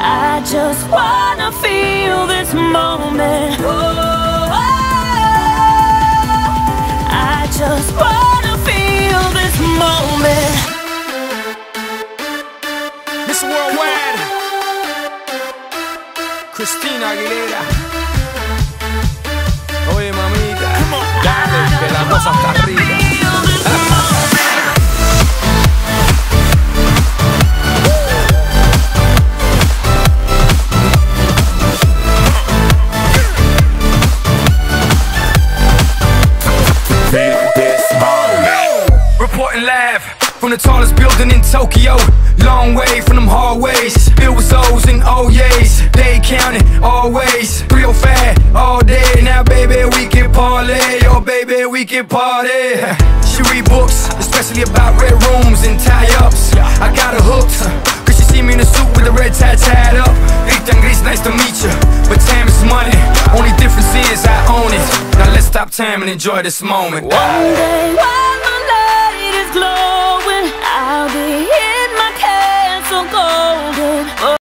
I just wanna feel this moment. Oh, I just wanna feel this moment. Miss Worldwide, Christina Aguilera. Oye, mamita, dale, que la cosa está arriba. Reporting live from the tallest building in Tokyo. Long way from them hallways, filled with O's and O's. They counting always, 305 all day. Now baby we can parlay, oh baby we can party. She read books, especially about red rooms and tie-ups. I got her hooked, cause she see me in a suit with a red tie tied up. Rita Gris, nice to meet you, but time is money. Only difference is I own it. Now let's stop time and enjoy this moment. One day when the light is glowing,